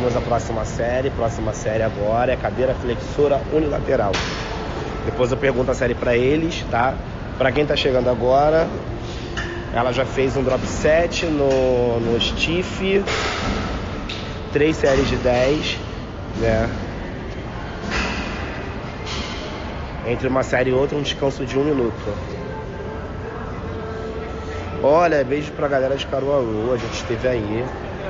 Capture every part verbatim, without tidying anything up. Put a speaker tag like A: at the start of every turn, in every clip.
A: temos a próxima série. Próxima série agora é cadeira flexora unilateral. Depois eu pergunto a série pra eles, tá? Pra quem tá chegando agora, ela já fez um drop set no, no stiff, três séries de dez, né? Entre uma série e outra, um descanso de um minuto. Olha, beijo pra galera de Caruaru, a gente esteve aí.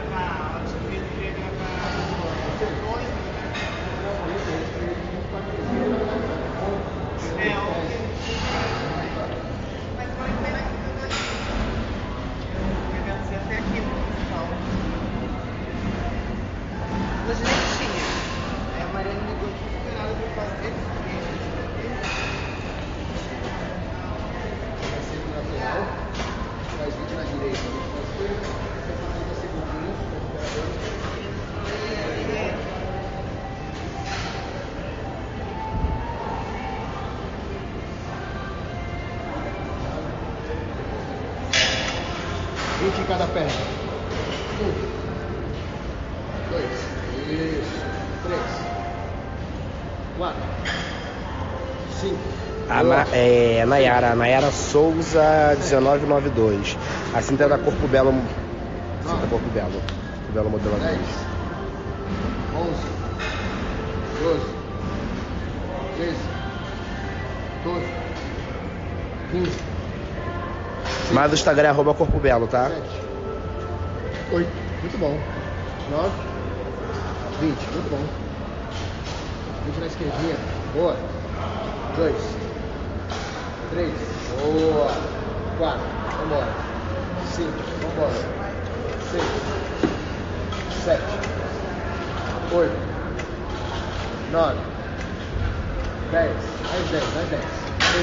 B: vinte em cada perna. Um, dois, isso, três, quatro, cinco.
A: A Na, é, Nayara, Nayara Souza, dezenove noventa e dois. A cinta é da Corpo Belo. Cinta Corpo Belo. Corpo Belo Modeladores.
B: onze, doze, treze, doze, quinze.
A: Mas o Instagram é arroba Corpo Belo, tá?
B: sete, oito, muito bom. nove, vinte, muito bom. vinte na esquerdinha, boa. dois, três, boa. quatro, vambora. cinco, vambora. seis, sete, oito, nove, dez, mais dez, mais dez.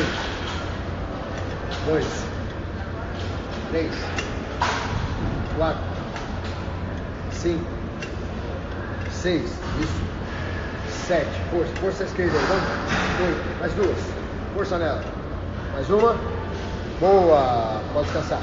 B: um, dois, três, quatro, cinco, seis, isso, sete, força, força à esquerda, vamos, oito, mais duas, força nela, mais uma, boa, pode descansar,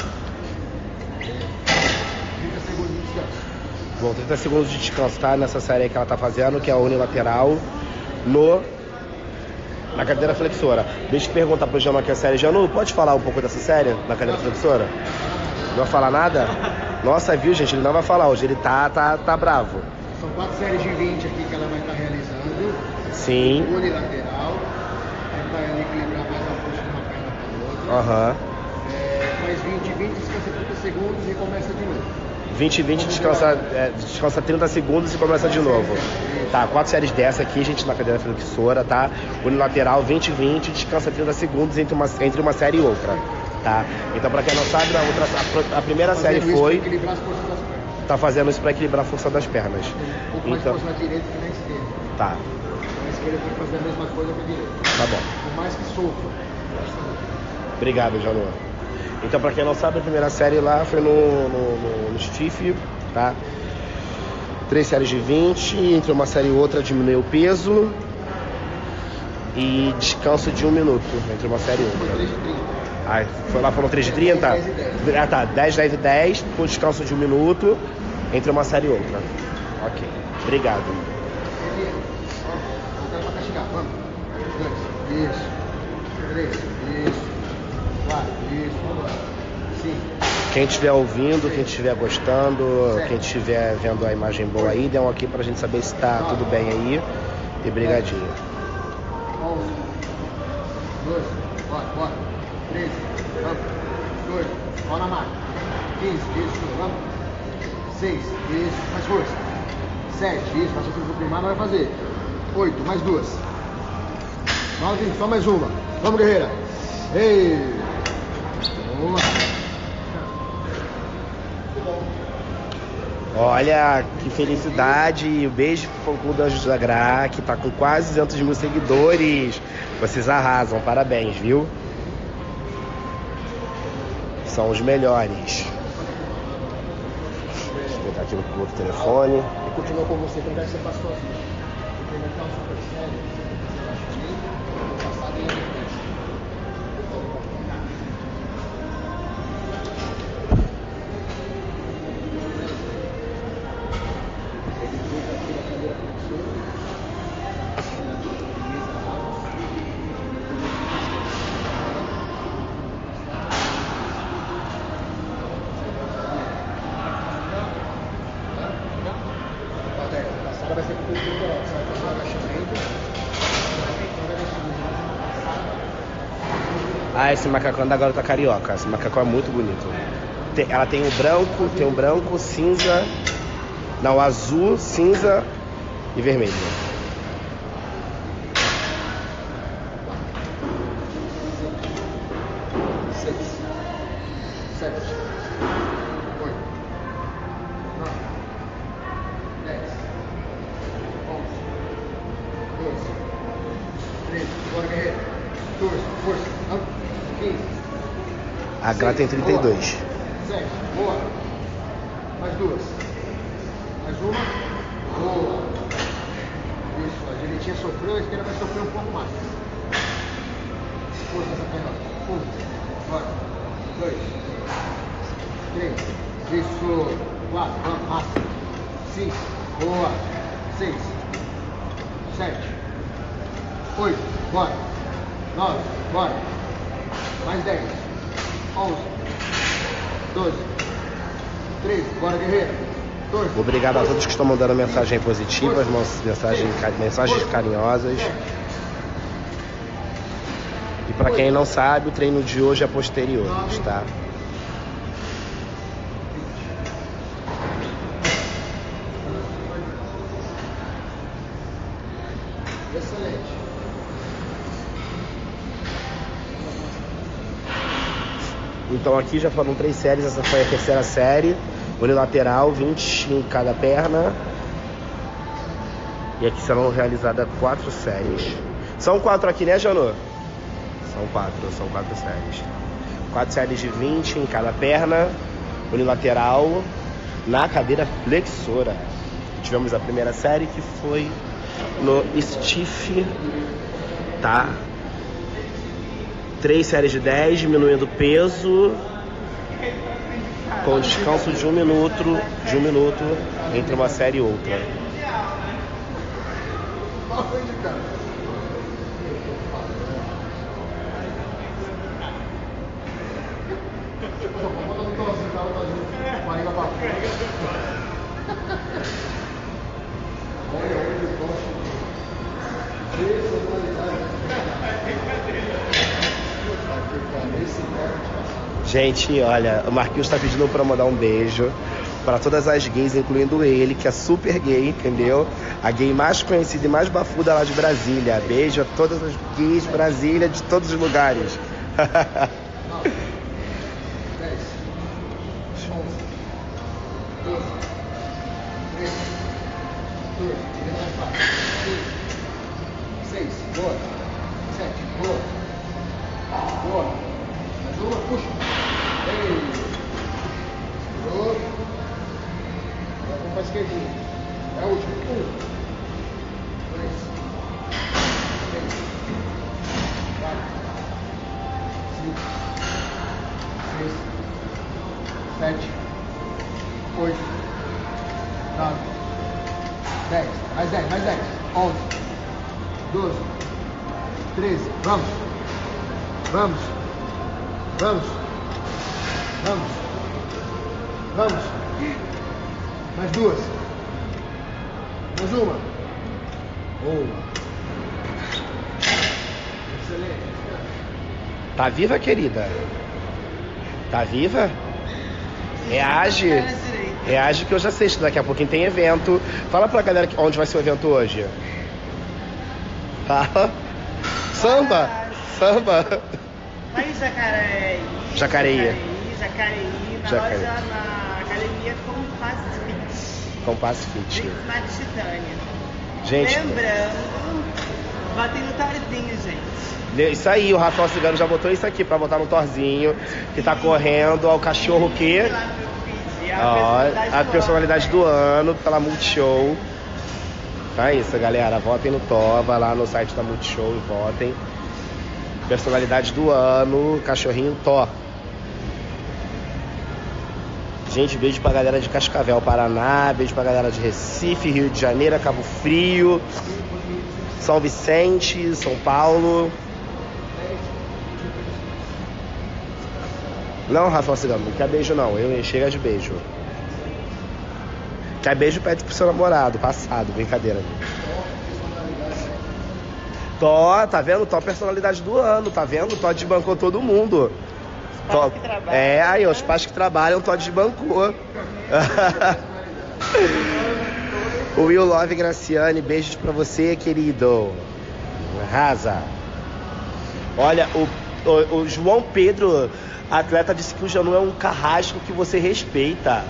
B: trinta segundos de descanso.
A: Bom, trinta segundos de descanso, tá? Nessa série aí que ela tá fazendo, que é a unilateral, no... na cadeira flexora. Deixa eu perguntar pro Janu aqui a série. Janu, pode falar um pouco dessa série na cadeira flexora? Não vai falar nada? Nossa, viu, gente? Ele não vai falar hoje. Ele tá, tá, tá bravo.
B: São quatro séries de vinte aqui que ela vai estar realizando.
A: Sim.
B: Unilateral. Tentando equilibrar mais a força de uma perna para a outra.
A: Aham.
B: É, faz vinte, vinte, descansa trinta segundos e começa de novo.
A: vinte e vinte, descansa, é, descansa trinta segundos e começa de novo. Tá, quatro séries dessa aqui, gente, na cadeira flexora, tá? Unilateral, vinte e vinte, descansa trinta segundos entre uma, entre uma série e outra, tá? Então, pra quem não sabe, a, outra, a, a primeira série foi...
B: equilibrar as forças das pernas.
A: Tá fazendo isso pra equilibrar a força das pernas.
B: Um pouco mais
A: Então,
B: força na direita que na esquerda.
A: tá,
B: Então, a esquerda tem que fazer a mesma coisa que a direita.
A: tá bom.
B: Por mais que sofra.
A: Obrigado, Janu. Então, pra quem não sabe, a primeira série lá foi no, no, no, no Stiff, tá? Três séries de vinte, entre uma série e outra diminuiu o peso e descanso de um minuto entre uma série e outra.
B: Foi três de trinta.
A: Ah, foi lá, foram três de trinta?
B: dez e dez.
A: Ah, tá, dez, dez e dez, com descanso de um minuto entre uma série e outra. Ok, obrigado.
B: Aqui, ó, voltando pra castigar, vamos. Dois, isso. Três, isso. Quatro, isso, vamos lá. Cinco.
A: Quem estiver ouvindo, quem estiver gostando, quem estiver vendo a imagem boa aí, dê um aqui pra gente saber se tá tudo bem aí. E brigadinho.
B: onze, doze, bora, bora. treze, vamos. dezoito, ó na máquina. quinze, isso, vamos. seis, isso, mais força. sete, isso, faça tudo primário, vai fazer. oito, mais duas. nove, só mais uma. Vamos, guerreira. Ei! Boa.
A: Olha, que felicidade. Um beijo pro fã clube Anjos da Gra, que tá com quase duzentos mil seguidores. Vocês arrasam, parabéns, viu? São os melhores. Deixa eu botar aqui no outro telefone.
B: E continua com você, então deve ser pra sozinho. Porque vai ficar um super sério, você vai fazer o passado e a frente.
A: Ah, esse macacão da garota carioca. Esse macacão é muito bonito. Tem, ela tem o branco, tem o branco, cinza, não, azul, cinza e vermelho.
B: Seis, sete, oito, nove, dez, onze, doze, treze, bora guerreiro, quatorze, força, quinze.
A: A Gra tem trinta e dois.
B: sete, boa. Mais duas. Mais uma. Boa. Isso, a direitinha sofreu, a esquerda vai sofrer um pouco mais. Força essa canhota. Um. Bora. Dois. Três. Isso. Quatro. Vamos, massa. Cinco. Boa. Seis. Sete. Oito. Bora. Nove. Bora. Mais dez. Onze. doze. treze. Bora, guerreiro. doze.
A: Obrigado a todos que estão mandando mensagens positivas, mensagens, mensagens carinhosas. E para quem não sabe, o treino de hoje é posterior, tá?
B: Excelente.
A: Então aqui já foram três séries, essa foi a terceira série. Unilateral, vinte em cada perna. E aqui serão realizadas quatro séries. São quatro aqui, né, Janô? São quatro, são quatro séries. Quatro séries de vinte em cada perna. Unilateral, na cadeira flexora. Tivemos a primeira série que foi no stiff, tá? Três séries de dez, diminuindo o peso, com descanso de um minuto, de um minuto entre uma série e outra. Gente, olha, o Marquinhos está pedindo para mandar um beijo para todas as gays, incluindo ele, que é super gay, entendeu? A gay mais conhecida e mais bafuda lá de Brasília. Beijo a todas as gays de Brasília, de todos os lugares.
B: seis, boa. sete, boa. Boa. Mais uma, puxa. Ei. Boa. Agora vamos para a esquerdinha. É a última. Um. Dois. Três. Quatro. Cinco. Seis. Sete. Oito. Nove. Dez. Mais dez, mais dez. Onze. Doze. Treze. Vamos. Vamos. Vamos. Vamos. Vamos. Mais duas. Mais uma. Boa. Excelente.
A: Tá viva, querida? Tá viva? Reage. Reage que eu já sei que daqui a pouquinho tem evento. Fala pra galera onde vai ser o evento hoje. Fala. Samba. Samba.
C: Vai em Jacareí.
A: Jacareí.
C: Jacareí, na
A: Jacareí.
C: loja, na academia Compass Fit.
A: Compass Fit.
C: Smart Titânia.
A: Gente,
C: Lembrando, batem no torzinho, gente.
A: isso aí, o Rafael Cigano já botou isso aqui pra botar no torzinho, que tá correndo ao cachorro que...
C: Lá no meu feed, a
A: Ó,
C: personalidade
A: a
C: do
A: personalidade
C: ano.
A: do ano pela Multishow. Então é isso, galera. Votem no Thor, vai lá no site da Multishow e votem. Personalidade do ano, cachorrinho Thor. Gente, beijo pra galera de Cascavel, Paraná. Beijo pra galera de Recife, Rio de Janeiro, Cabo Frio, São Vicente, São Paulo. Não, Rafael Cigano, não quer beijo não. Eu chega de beijo. Quer beijo, pede pro seu namorado, passado, brincadeira. Tó, tá vendo? Tó personalidade do ano, tá vendo? Tó desbancou todo mundo.
C: Os pais que trabalham,
A: É, aí,
C: né?
A: os pais que trabalham, Tó desbancou. O Will Love Graciane, beijos pra você, querido. Arrasa. Olha, o, o, o João Pedro, atleta, disse que o Janu é um carrasco que você respeita.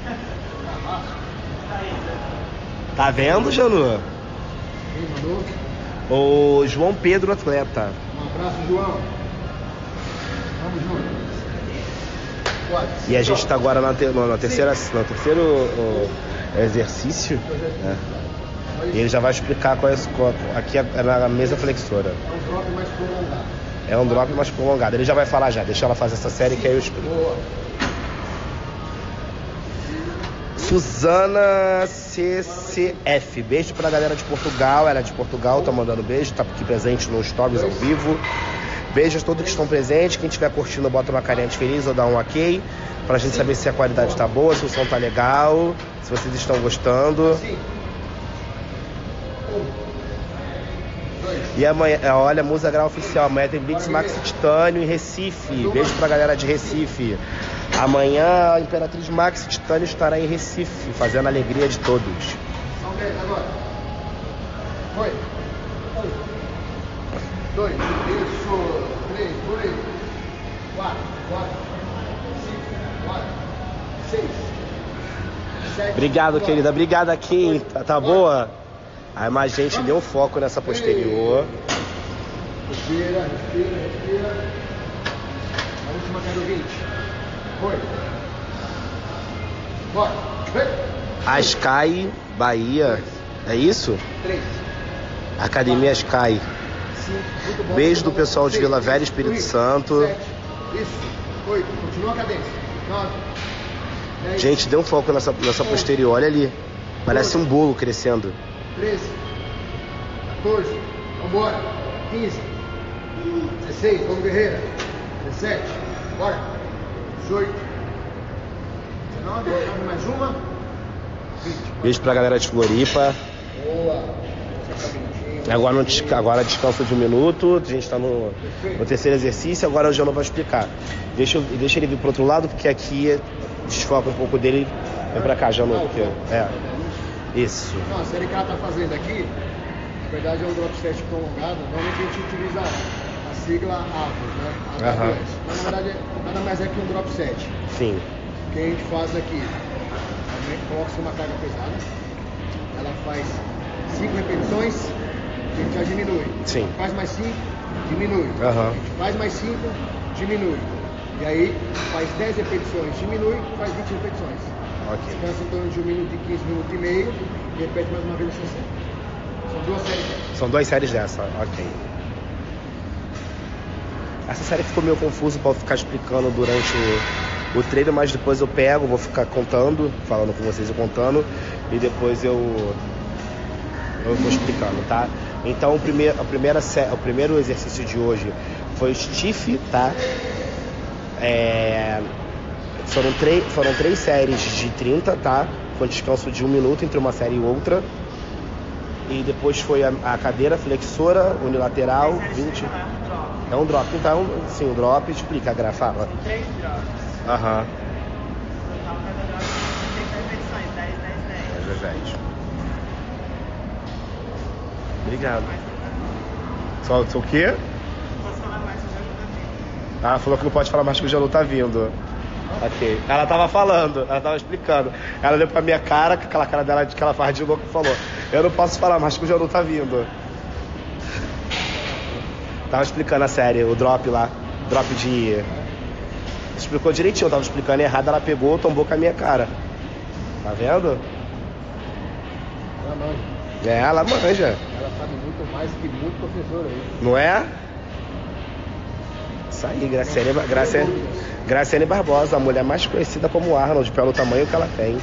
A: Tá vendo, Janu?
B: Quem mandou?
A: O João Pedro, atleta.
B: Um abraço, João. Vamos junto. Quatro.
A: E a gente tá agora na, ter, na terceira, no terceiro o, exercício. Né? E ele já vai explicar qual é esse copo. Aqui é na mesa flexora.
B: É um drop mais prolongado.
A: É um drop mais prolongado. Ele já vai falar já. Deixa ela fazer essa série que aí eu explico.
B: Boa.
A: Suzana C C F. Beijo pra galera de Portugal. Ela é de Portugal, tá mandando beijo. Tá aqui presente nos stories ao vivo. Beijos a todos que estão presentes. Quem estiver curtindo, bota uma carinha de feliz ou dá um ok. Pra gente saber se a qualidade tá boa, se o som tá legal, se vocês estão gostando. E amanhã, olha, Musa Grau Oficial. Amanhã tem Blitz Max Titânio em Recife. Beijo pra galera de Recife. Amanhã a Imperatriz Max Titânio estará em Recife, fazendo a alegria de todos.
B: São dez agora. Foi. Um. Dois. Isso. Três. Por aí. Quatro. Quatro. Cinco. Quatro. Seis. Sete.
A: Obrigado,
B: quatro.
A: querida. Obrigado aqui. Tá, tá boa? Aí mais gente deu um foco nessa posterior.
B: Respira, respira, respira. A última caiu vinte. Foi. Bora. Vem.
A: Ascai, Bahia. É isso?
B: Três.
A: Academia Ascai.
B: Cinco. Muito bom.
A: Beijo do pessoal de
B: Seis.
A: Vila Velha, Espírito
B: Isso.
A: Santo.
B: Sete. Isso. Oito. Continua a cadência. Nove. Dez.
A: Gente, deu um foco nessa, nessa posterior. Olha ali. Parece um bolo crescendo.
B: treze. quatorze. Vambora. quinze. dezesseis. Vamos, guerreira. dezessete. Bora. dezoito. dezenove. Mais uma. vinte.
A: Beijo pra galera de Floripa.
B: Boa.
A: Agora, no desca- agora descanso de um minuto. A gente tá no, no terceiro exercício. Agora o Jano vai explicar. Deixa, eu- deixa ele vir pro outro lado, porque aqui desfoca um pouco dele. Vem pra cá, Jano. Porque, é. Isso.
B: Não, a série que ela está fazendo aqui, na verdade é um drop set prolongado. Normalmente a gente utiliza a sigla A V O S, né? A
A: Aham.
B: W S. Mas na verdade é- nada mais é que um drop set.
A: Sim.
B: O que a gente faz aqui, a gente coloca uma carga pesada, ela faz cinco repetições, a gente já diminui.
A: Sim.
B: Faz mais cinco, diminui.
A: Aham.
B: A gente faz mais cinco, diminui. E aí faz dez repetições, diminui, faz vinte repetições.
A: Ok.
B: Descansa em torno de um minuto e quinze, minuto e meio e repete mais uma vez essa série. São duas séries.
A: São duas séries dessa. Ok. Essa série ficou meio confuso pra eu ficar explicando durante o, o treino, mas depois eu pego, vou ficar contando, falando com vocês e contando, e depois eu, eu vou explicando, tá? Então o primeiro, a primeira, sé- o primeiro exercício de hoje foi o stiff, tá? É, foram, três, foram três séries de trinta, tá? Com descanso de um minuto entre uma série e outra. E depois foi a, a cadeira flexora unilateral, vinte. É um drop. Então, sim, o drop explica, a Gra, fala.
C: Três drops.
A: Aham.
C: Total cada drop trinta repetições, dez, dez, dez.
A: É verdade. Obrigado. Só só o quê?
C: Não posso falar mais sobre o jogo
A: Ah, falou que não pode falar mais que o Janu tá vindo. Ok. Ela tava falando, ela tava explicando. Ela olhou pra minha cara, com aquela cara dela de que ela faz de louco e falou: eu não posso falar mais que o Janu tá vindo. Tava explicando a série, o drop lá. Drop de. Explicou direitinho, eu tava explicando errado, ela pegou, tombou com a minha cara. Tá vendo?
B: Ela manja.
A: É, ela manja.
B: Ela sabe muito mais que muito professor aí.
A: Não é? Isso aí, Graciane, Graciane, Graciane Barbosa, a mulher mais conhecida como Arnold, pelo tamanho que ela tem.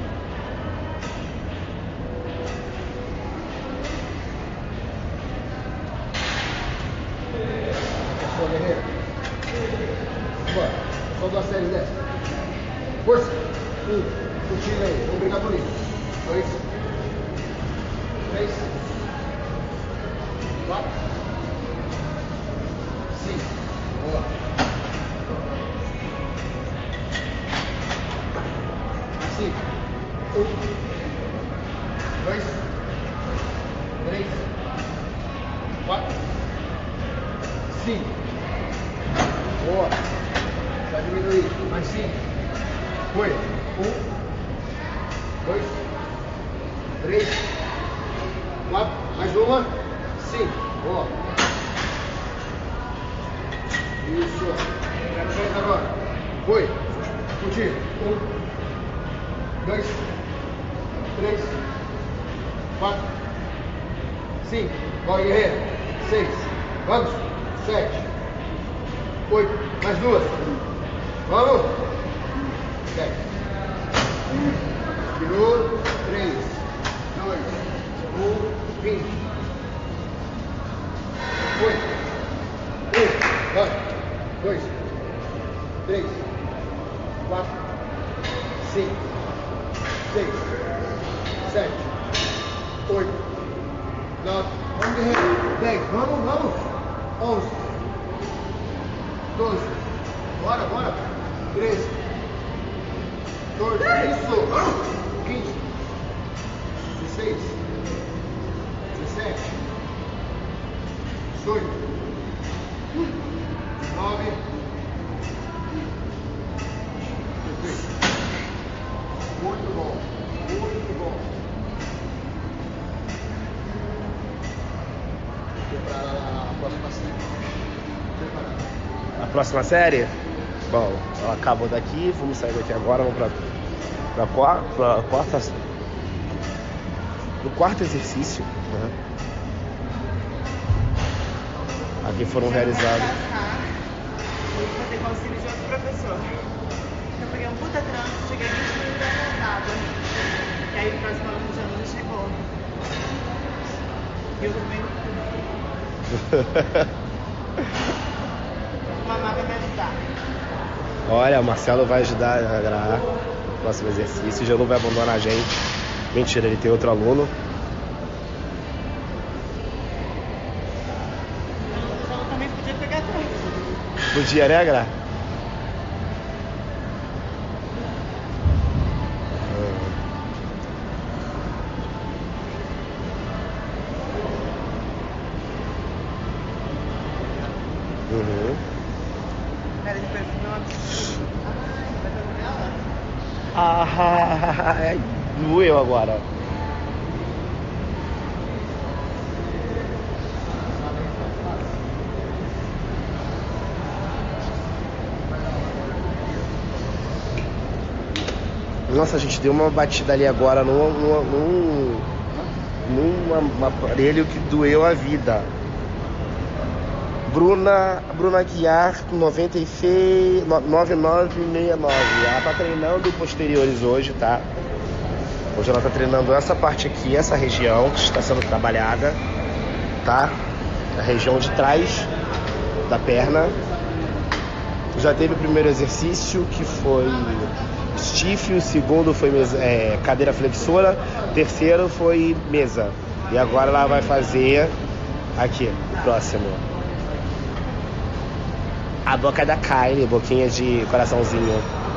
B: Boa, guerreira. Bora. Só duas séries dessa. Força. Um. Curtindo aí. Vamos brigar bonito. Dois. Três. Quatro. quatro, cinco. Boa. Vai diminuir. Mais cinco. Foi. Um, dois, três, quatro. Mais uma. Cinco. Boa. Isso. Quero ver agora. Foi. Contigo. Um, dois, três, quatro, cinco. Vai, guerreiro. Seis. Vamos. Sete. Oito. Mais duas. Vamos. Sete. Expirou. Três. Dois. Um. Vinte. Oito. Um. Vai. Dois. Três. Quatro. Cinco. Seis. Sete. Oito. Nove. Vamos, guerreiro. Dez. Vamos, vamos. Onze. Doze. Bora, bora. Treze. quatorze. Isso. Vinte. Dezesseis. Dezessete. Dezoito. Nove. Muito bom. Muito bom. Preparar a próxima série. Preparar.
A: A próxima série? Bom, ela acabou daqui, vamos sair daqui agora, vamos pra, pra, pra, pra quarta. No quarto exercício, né? Aqui foram realizados.
C: Vou fazer com auxílio de outro professor. Eu peguei um puta trânsito, cheguei vinte minutos atrasada. E aí o próximo aluno já não chegou. E eu também. Uma vai me ajudar.
A: Olha, o Marcelo vai ajudar a gravar o próximo exercício. O Janu vai abandonar a gente. Mentira, ele tem outro aluno.
C: O Janu também podia pegar trânsito.
A: Podia, né, Gra? Uhum.
C: Cara, depois não absurdo. Ah, vai fazer ela?
A: Ah, é, doeu agora. Nossa, a gente deu uma batida ali agora num, num, num, num aparelho que doeu a vida. Bruna, Bruna Guiar, noventa e seis, nove nove seis nove. Ela tá treinando posteriores hoje, tá? Hoje ela tá treinando essa parte aqui, essa região que está sendo trabalhada, tá? A região de trás da perna. Já teve o primeiro exercício, que foi stiff, o segundo foi mesa, é, cadeira flexora, o terceiro foi mesa. E agora ela vai fazer aqui, próximo. A boca da Kylie, boquinha de coraçãozinho.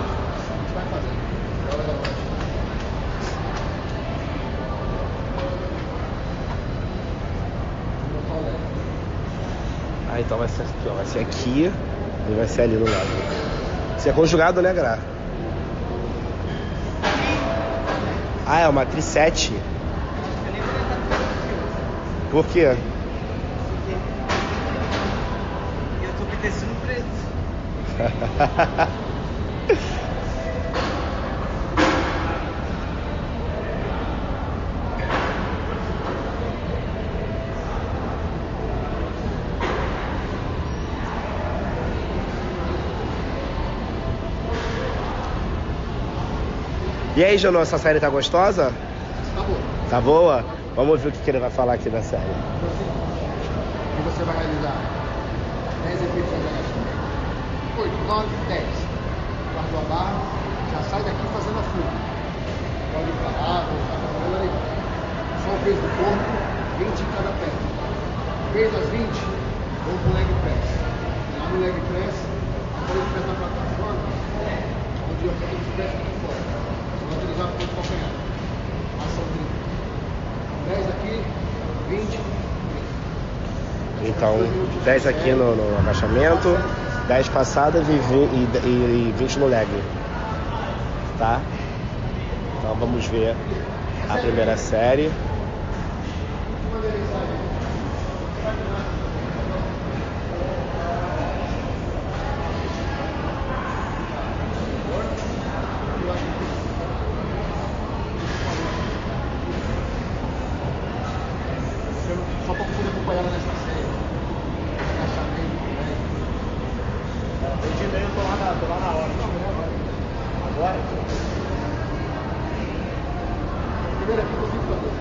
A: Ah, então vai ser aqui, ó. Vai ser aqui e vai ser ali no lado. Isso é conjugado, né, Gra? Ah, é uma matriz sete. Por quê?
C: Eu tô me tecendo preto.
A: E aí, Janu, essa série tá gostosa?
B: Tá bom.
A: Tá boa? Vamos ver o que, que ele vai falar aqui da série.
B: E você vai realizar dez repetições de agachamento. oito, nove, dez. Guardou a barra, já sai daqui fazendo a fuga. Pode parar, voltar para a legal. Só o peso do corpo, vinte em cada perna. Fez as vinte, vamos pro leg press. Lá no leg press, quando os pés na plataforma, onde eu tenho os pés aqui fora. Você vai utilizar o ponto de calcanhar. Ação trinta. dez aqui, vinte, trinta.
A: Então, dez aqui no, no agachamento, dez passadas e, e, e vinte no leg. Tá? Então vamos ver a primeira série.
B: Só para poder acompanhar ela nessa série.
D: Eu te dei, eu tô lá na, tô lá na hora. Agora?
B: Primeiro aqui, eu fico pra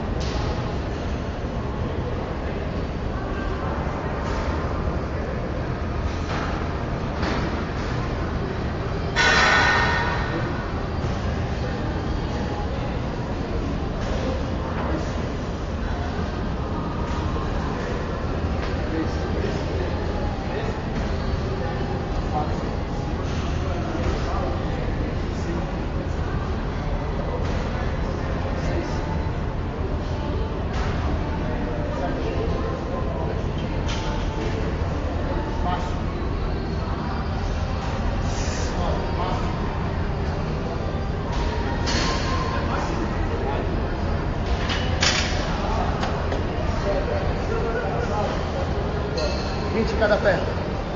B: vinte em cada pé.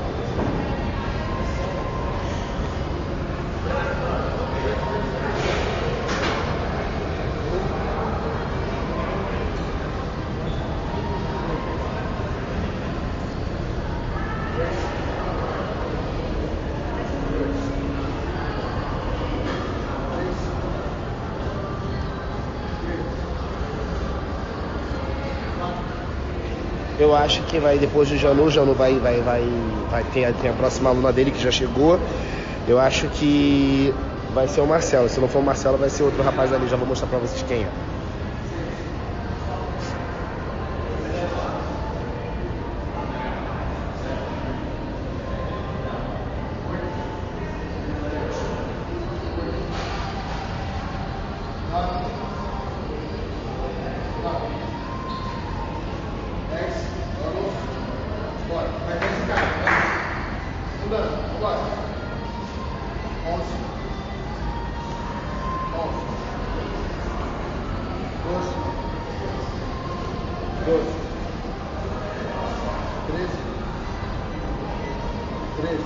A: Eu acho que vai depois do Janu, o Janu vai, vai, vai, vai ter, tem a próxima aluna dele que já chegou. Eu acho que vai ser o Marcelo. Se não for o Marcelo, vai ser outro rapaz ali. Já vou mostrar pra vocês quem é.
B: doze, treze, treze,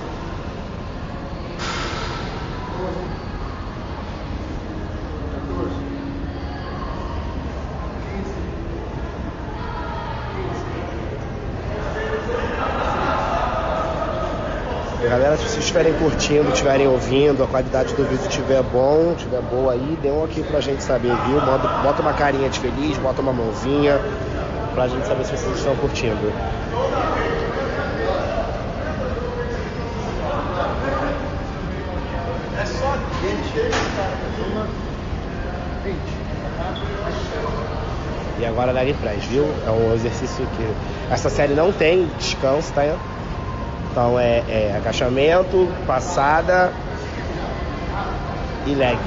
B: doze, quatorze, quinze,
A: E galera, se vocês estiverem curtindo, estiverem ouvindo, a qualidade do vídeo estiver bom, estiver boa aí, dê um aqui pra gente saber, viu? Bota, bota uma carinha de feliz, bota uma mãozinha, pra gente saber se vocês estão curtindo.
B: É só vinte, vinte.
A: E agora leg press, viu? É um exercício que... Essa série não tem descanso, tá? Então é, é agachamento, passada e leg.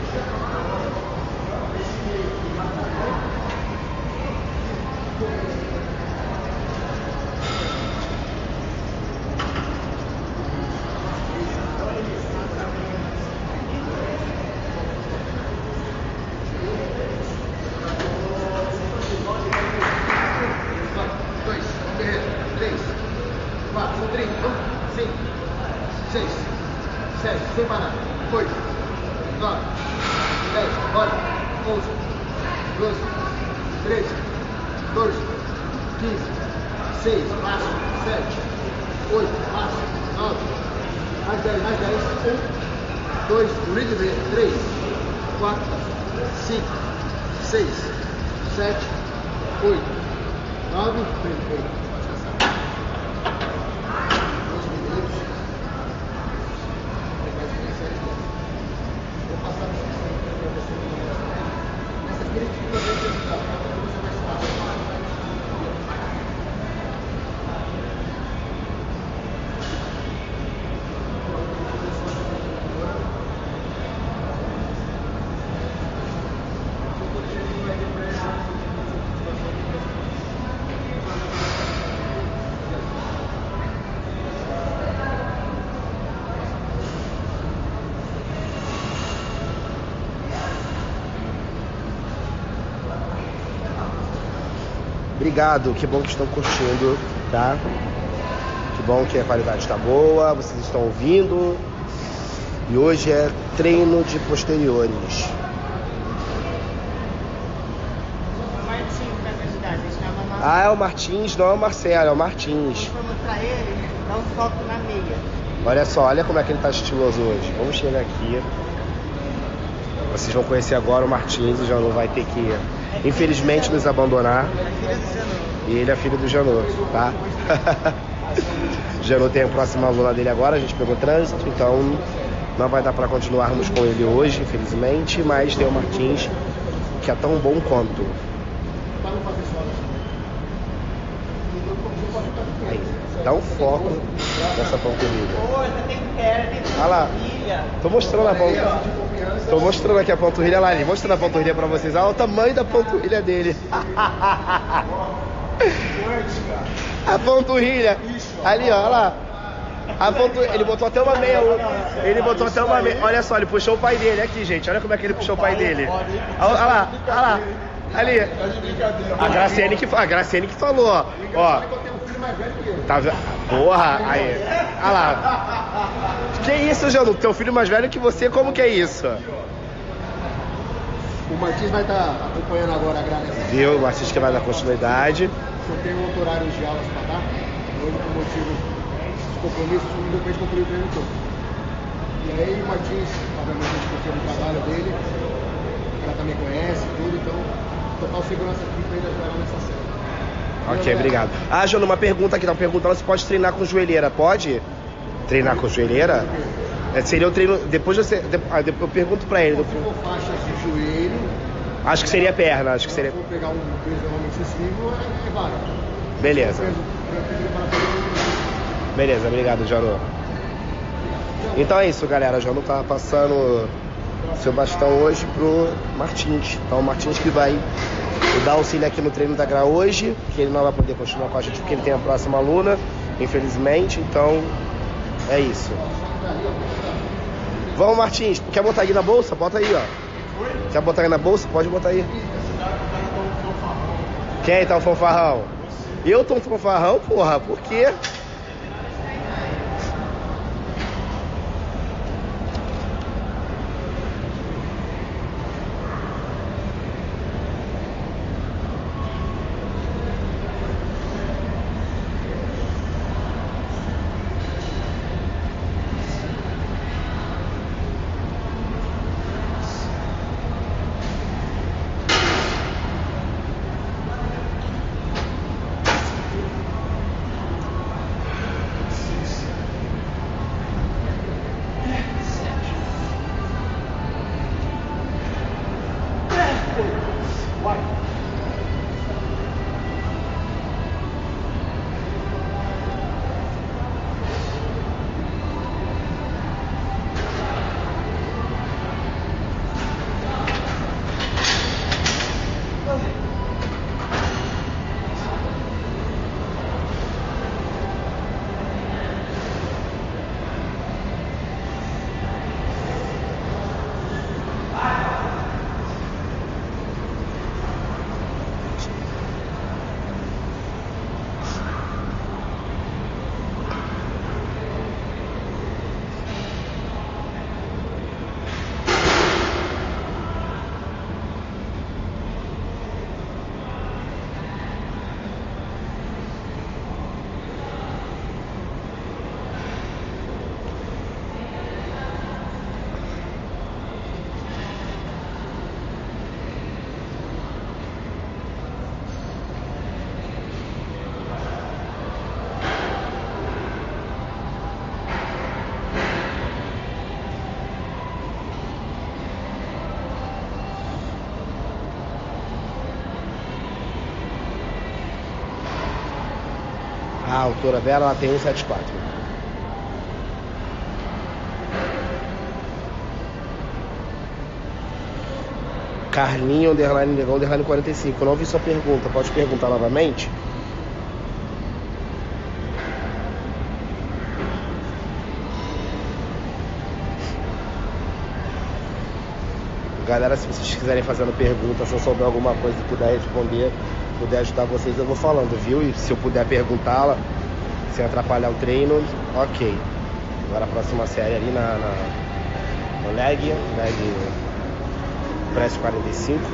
B: quatro, trinta, cinco, seis, sete, sem parar, oito, nove, dez, bora, onze, doze, treze, quatorze, quinze, seis, passo, sete, oito, passo, nove, mais dez, mais dez, um, dois, rhythm, três, quatro, cinco, seis, sete, oito, nove, oito.
A: obrigado, que bom que estão curtindo, tá? Que bom que a qualidade está boa, vocês estão ouvindo. E hoje é treino de posteriores.
C: O Martins da candidato, ele chama Martins.
A: Ah, é o Martins, não é o Marcelo, é o Martins.
C: Vou mostrar ele, dá um foco na meia.
A: Olha só, olha como é que ele tá estiloso hoje. Vamos chegar aqui. Vocês vão conhecer agora o Martins, o Janot vai ter que, infelizmente, nos abandonar. E ele é filho do Janot, tá? O Janot tem a próxima aluna dele agora, a gente pegou trânsito, então não vai dar para continuarmos com ele hoje, infelizmente, mas tem o Martins, que é tão bom quanto. Aí, dá um foco nessa panturrilha. Olha lá, tô mostrando a panturrilha. Tô mostrando aqui a panturrilha lá, ali, mostrando a panturrilha pra vocês. Olha o tamanho da panturrilha dele. A panturrilha. Ali, ó, olha lá. A panturrilha. Ele botou até uma meia. Ele botou até uma meia. Olha só, ele puxou o pai dele aqui, gente. Olha como é que ele puxou o pai dele. Olha lá, olha lá. Ali. A Graciane que, a Graciane que falou, ó. Ó. Tá vendo? Porra, aí. Olha lá. Que isso, Janot? Teu filho mais velho que você, como que é isso?
B: O Martins vai estar acompanhando agora a grade.
A: Viu? O Martins que vai dar continuidade.
B: Eu tenho outro horário de aulas para dar. Hoje, por motivo dos compromissos, não deu para gente concluir o treino todo. E aí, o Martins, obviamente, a gente confia no trabalho dele. Ela também conhece tudo, então, total segurança aqui para ele ajudar nessa série.
A: Ok, obrigado. Ah, Janot, uma pergunta aqui, tá perguntando se pode treinar com joelheira. Pode? Treinar com joelheira? É, seria o treino. Depois você. De, ah, depois eu pergunto pra ele.
B: Se for faixas de joelho.
A: Acho que seria perna, acho que seria.
B: Se for pegar um peso realmente excessivo, é, é válido.
A: Beleza. Beleza, obrigado, Janot. Então é isso, galera. Janot tá passando seu bastão hoje pro Martins. Então o Martins que vai dar auxílio aqui no treino da Gra hoje, que ele não vai poder continuar com a gente porque ele tem a próxima aluna, infelizmente. Então é isso. Vamos, Martins. Quer botar aí na bolsa? Bota aí, ó. Quer botar aí na bolsa? Pode botar aí. Quem tá o fanfarrão? Eu tô um fanfarrão, porra. Por quê? A altura dela, ela tem um vírgula setenta e quatro. Carlinho, underline, negão, underline quarenta e cinco. Eu não vi sua pergunta, pode perguntar novamente? Galera, se vocês quiserem fazendo pergunta, se eu souber alguma coisa e puder responder, puder ajudar vocês, eu vou falando, viu? E se eu puder perguntá-la, sem atrapalhar o treino, ok. Agora a próxima série ali na, na, no leg, leg press quarenta e cinco.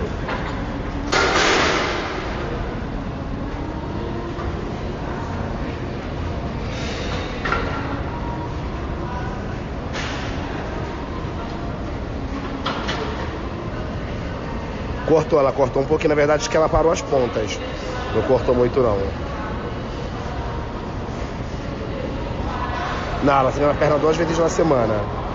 A: Cortou, ela cortou um pouquinho, na verdade, acho que ela parou as pontas. Não cortou muito, não. Não, ela treina a perna duas vezes na semana.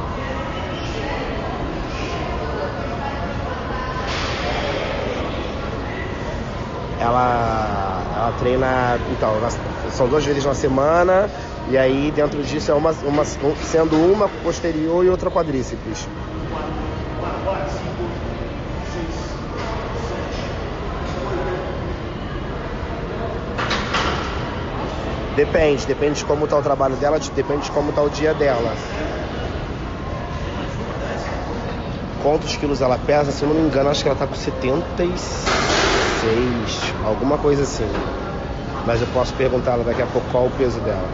A: Ela, ela treina, então, são duas vezes na semana, e aí dentro disso é uma, uma sendo uma posterior e outra quadríceps. Depende, depende de como está o trabalho dela, depende de como está o dia dela. Quantos quilos ela pesa? Se eu não me engano, acho que ela está com setenta e seis, alguma coisa assim. Mas eu posso perguntar ela daqui a pouco qual o peso dela.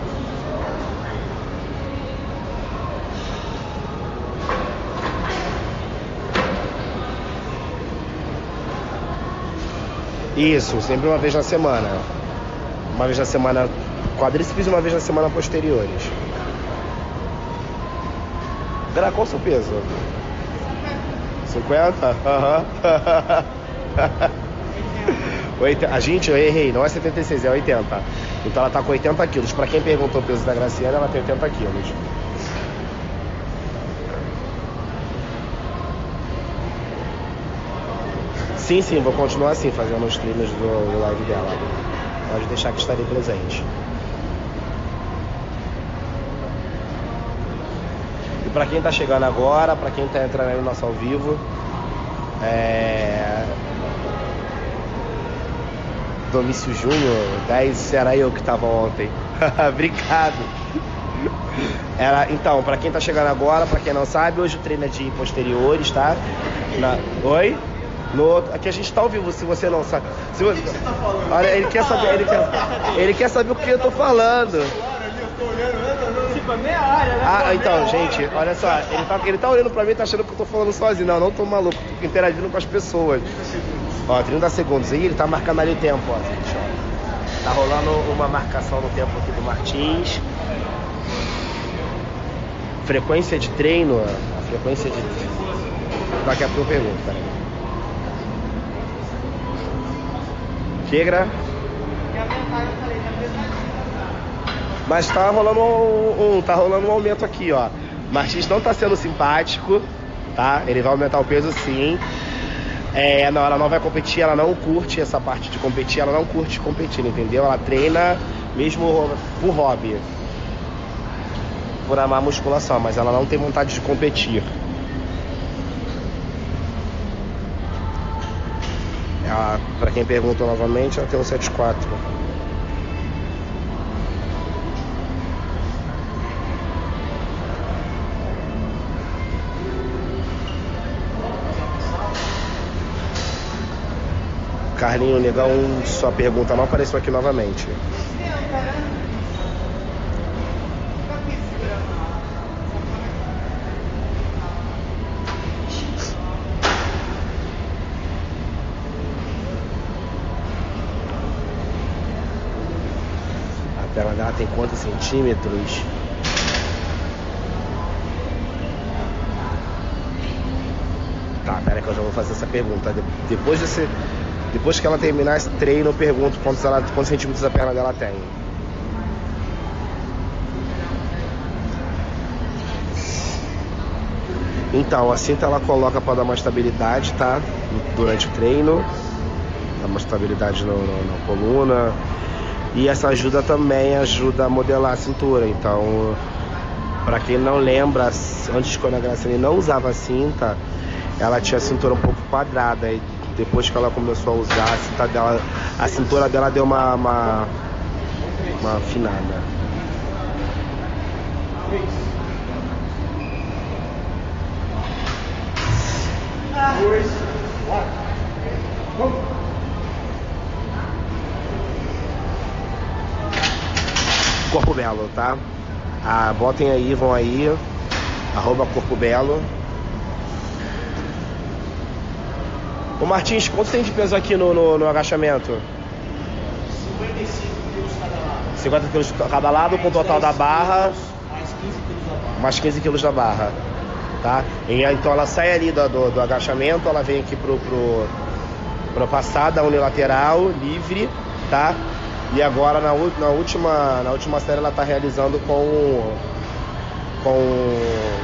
A: Isso, sempre uma vez na semana. Uma vez na semana quadríceps e uma vez na semana posteriores. Gra, qual o seu peso? cinquenta? Aham. A gente, eu errei, não é setenta e seis, é oitenta. Então ela tá com oitenta quilos. Pra quem perguntou o peso da Graciela, ela tem oitenta quilos. Sim, sim, vou continuar assim, fazendo os treinos do, do live dela. Pode deixar que estarei presente. E para quem está chegando agora, para quem está entrando aí no nosso ao vivo, é... Domício Júnior, dez, era eu que estava ontem. Obrigado. Era, então, para quem está chegando agora, para quem não sabe, hoje o treino é de posteriores, tá? Na... Oi? No outro, aqui a gente tá ao vivo, se você não sabe. Se você... O que você tá falando? Olha, ele quer saber, ele quer, ele quer saber o que eu tô falando.
C: Tipo, meia hora, né?
A: Ah, então, gente, olha só, ele tá, ele tá olhando pra mim e tá achando que eu tô falando sozinho. Não, não tô maluco, tô interagindo com as pessoas. Ó, trinta segundos aí, ele tá marcando ali o tempo, ó, gente, ó. Tá rolando uma marcação no tempo aqui do Martins. Frequência de treino, a frequência de... Daqui a pouco eu pergunto, peraí. Quegra. Mas tá rolando um, um, tá rolando um aumento aqui, ó. Martins não tá sendo simpático, tá? Ele vai aumentar o peso sim. É, não, ela não vai competir, ela não curte essa parte de competir, ela não curte competir, entendeu? Ela treina mesmo por hobby, por amar a musculação, mas ela não tem vontade de competir. Ela, pra quem perguntou novamente, ela tem um setenta e quatro. Carlinho, Negão, sua pergunta não apareceu aqui novamente. A perna dela tem quantos centímetros? Tá, pera que eu já vou fazer essa pergunta. Depois desse... Depois que ela terminar esse treino, eu pergunto quantos, ela, quantos centímetros a perna dela tem. Então, a cinta ela coloca para dar uma estabilidade, tá? Durante o treino. Dá uma estabilidade no, no, na coluna. E essa ajuda também ajuda a modelar a cintura. Então, para quem não lembra, antes quando a Graciane não usava a cinta, ela tinha a cintura um pouco quadrada. E depois que ela começou a usar, a cinta dela, a cintura dela deu uma, uma, uma afinada.
B: Dois, quatro, vamos.
A: Corpo Belo, tá? Ah, botem aí, vão aí, arroba Corpo Belo. Ô Martins, quanto tem de peso aqui no, no, no agachamento?
D: cinquenta e cinco quilos cada lado.
A: cinquenta quilos cada lado, com o total da barra,
D: Mais quinze quilos da barra.
A: mais quinze quilos da barra, tá? E, então ela sai ali do, do, do agachamento, ela vem aqui pro, pro, pro passada unilateral, livre, tá? E agora na, na, última, na última série ela tá realizando com... com...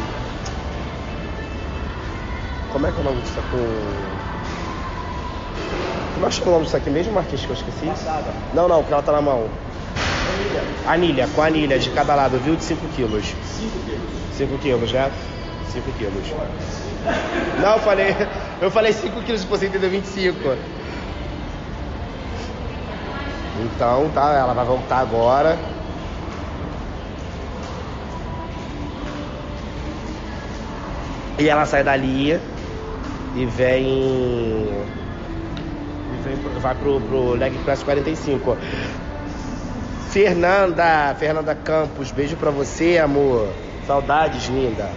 A: Como é que é o nome disso? Com... Como é que é o nome disso aqui mesmo, Marquinhos, que eu esqueci?
D: Passada.
A: Não, não, que ela tá na mão.
D: Anilha.
A: Anilha, com anilha de cada lado, viu? De cinco quilos.
D: cinco quilos.
A: cinco quilos, né? cinco quilos. Não, eu falei... Eu falei cinco quilos, você entendeu vinte e cinco. Então, tá, ela vai voltar agora. E ela sai dali e vem... E vem pro- vai pro, pro Leg Press quarenta e cinco. Fernanda, Fernanda Campos, beijo pra você, amor. Saudades, linda.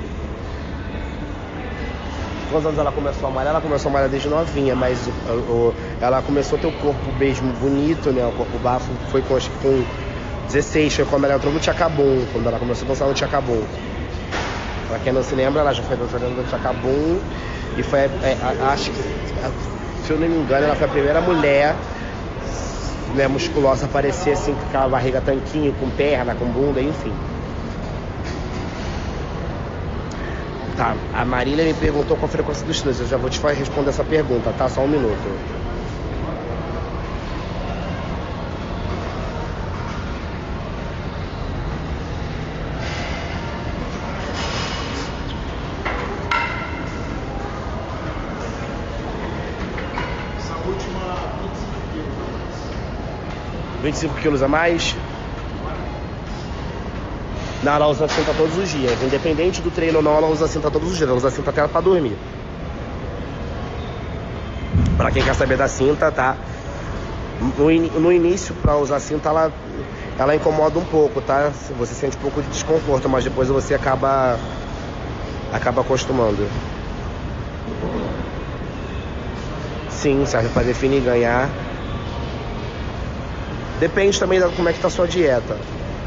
A: Quantos anos ela começou a malhar? Ela começou a malhar desde novinha, mas o, o- ela começou a ter o corpo mesmo bonito, né? O corpo bafo foi com, acho que com dezesseis, foi quando ela entrou no Tchacabum, quando ela começou a dançar no Tchacabum. Pra quem não se lembra, ela já foi dançando no Tchacabum e foi, é, a- acho que, se eu não me engano, ela foi a primeira mulher, né, musculosa a aparecer assim, com aquela barriga tanquinho, com perna, com bunda, enfim. Tá, a Marília me perguntou qual a frequência dos treinos. Eu já vou te responder essa pergunta, tá? Só um minuto.
D: Essa última, vinte e cinco quilos.
A: vinte e cinco quilos a mais? Não, ela usa cinta todos os dias. Independente do treino ou não, ela usa cinta todos os dias. Ela usa cinta até pra dormir. Pra quem quer saber da cinta, tá? No, in- no início, pra usar cinta, ela, ela incomoda um pouco, tá? Você sente um pouco de desconforto, mas depois você acaba, acaba acostumando. Sim, serve pra definir e ganhar. Depende também de como é que tá a sua dieta.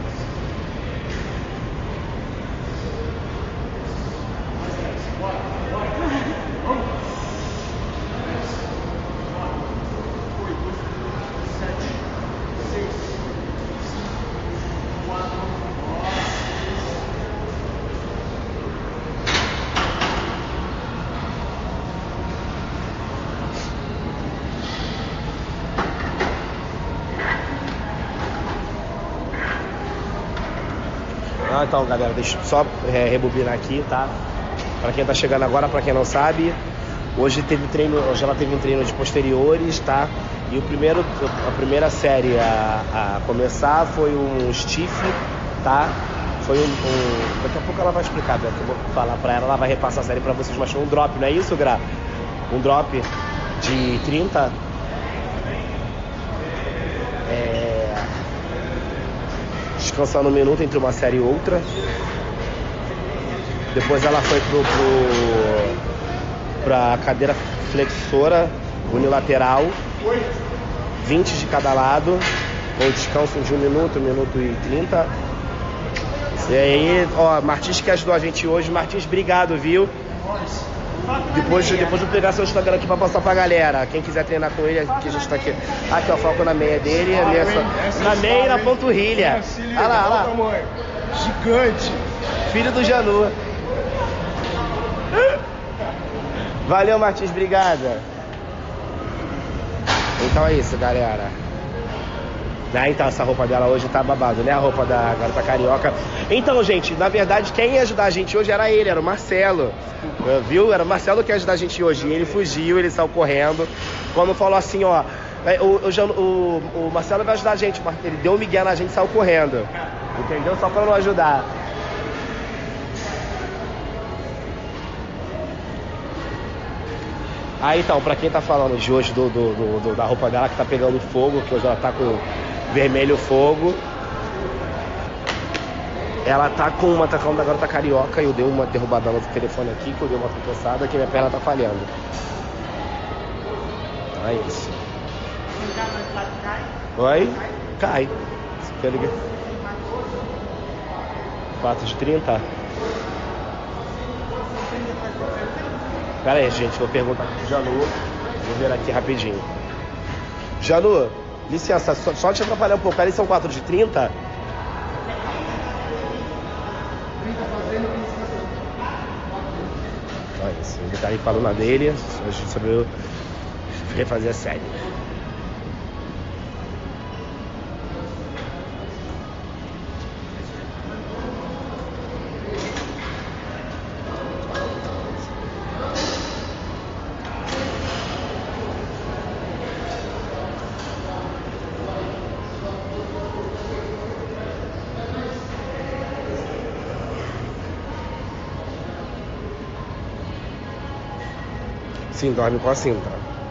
A: Ah, então, galera, deixa eu só é, rebobinar aqui, tá? Pra quem tá chegando agora, pra quem não sabe, hoje teve treino, hoje ela teve um treino de posteriores, tá? E o primeiro, a primeira série a, a começar foi um stiff, tá? Foi um, um... Daqui a pouco ela vai explicar, daqui eu vou falar pra ela, ela vai repassar a série pra vocês, mas foi um drop, não é isso, Gra? Um drop de trinta. É... Descansando um minuto entre uma série e outra. Depois ela foi pro, pro pra cadeira flexora unilateral, vinte de cada lado, com descanso de um minuto, um minuto e trinta. E aí, ó, Martins que ajudou a gente hoje. Martins, obrigado, viu? Depois, depois eu vou pegar seu Instagram aqui pra passar pra galera. Quem quiser treinar com ele, aqui a gente tá aqui. Aqui, ó, foco na meia dele. A meia, na meia e na panturrilha. Olha lá, olha lá.
D: Gigante.
A: Filho do Janu. Valeu, Martins, obrigada. Então é isso, galera. Ah, então essa roupa dela hoje tá babado, né? A roupa da garota carioca. Então, gente, na verdade, quem ia ajudar a gente hoje era ele, era o Marcelo. Viu? Era o Marcelo que ia ajudar a gente hoje. E ele fugiu, ele saiu correndo. Quando falou assim, ó, o, o, o, o Marcelo vai ajudar a gente. Ele deu um migué na gente e saiu correndo. Entendeu? Só pra não ajudar. Ah, então, pra quem tá falando de hoje do, do, do, do- da roupa dela que tá pegando fogo, que hoje ela tá com vermelho fogo, Ela tá com uma tacão da garota carioca. Eu dei uma derrubada no telefone aqui, que eu dei uma tropeçada, que minha perna tá falhando. Então é isso. Oi? Cai. quatro de trinta? Pera aí, gente, vou perguntar pro Janu. Vou ver aqui rapidinho. Janu, licença, só, só te atrapalhar um pouco. Ali são quatro de trinta? Olha isso, ele tá aí com a aluna dele. A gente sobre refazer a série. Sim, dorme com a cinta.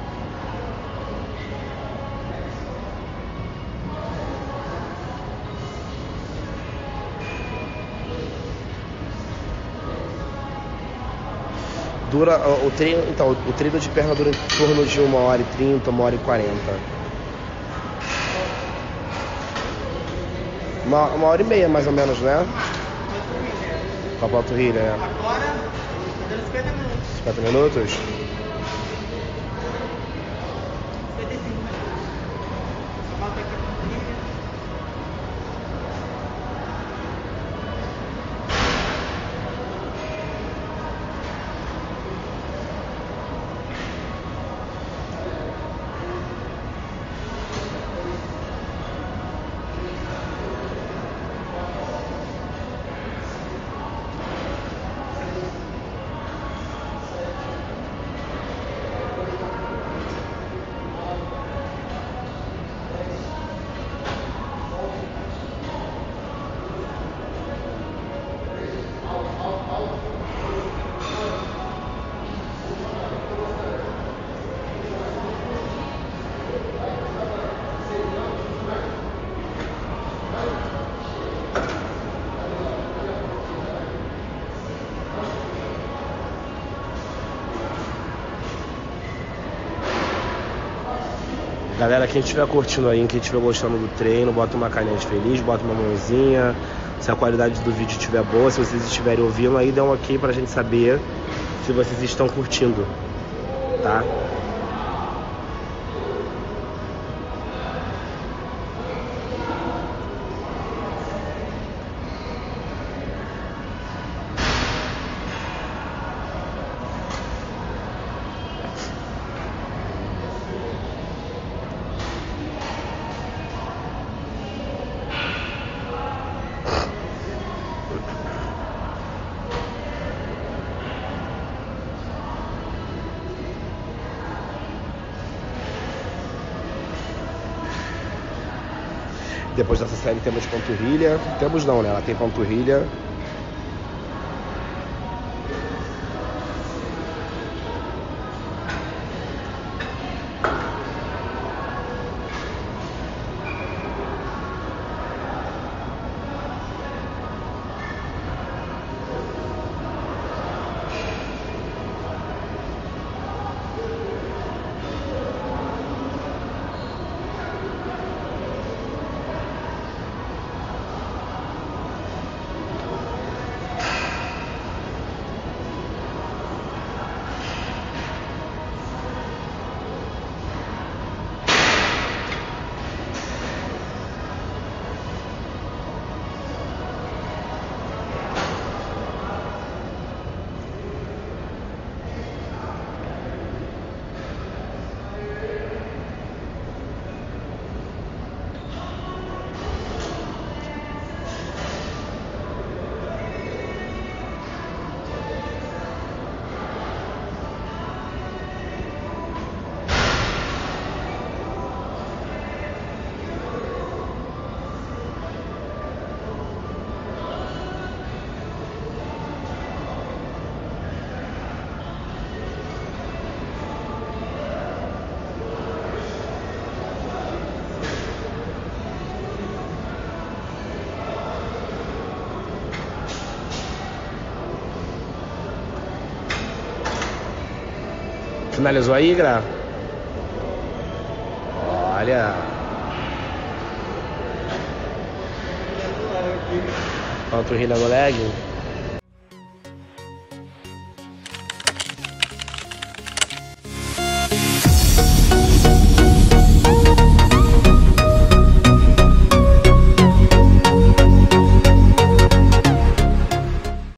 A: Dura o treino, então, o treino de perna dura em torno de uma hora e trinta, uma hora e quarenta. Uma, uma hora e meia mais ou menos, né? Com a panturrilha, né?
C: Agora, dando cinquenta minutos.
A: cinquenta minutos?
C: cinquenta e cinco minutos. Falta aqui a panturrilha.
A: Galera, quem estiver curtindo aí, quem estiver gostando do treino, bota uma carinha de feliz, bota uma mãozinha. Se a qualidade do vídeo estiver boa, se vocês estiverem ouvindo, aí dá um ok pra gente saber se vocês estão curtindo, tá? Depois dessa série temos panturrilha. Temos não, né? Ela tem panturrilha. Finalizou aí, Gra? Olha. Panturrilha no leg.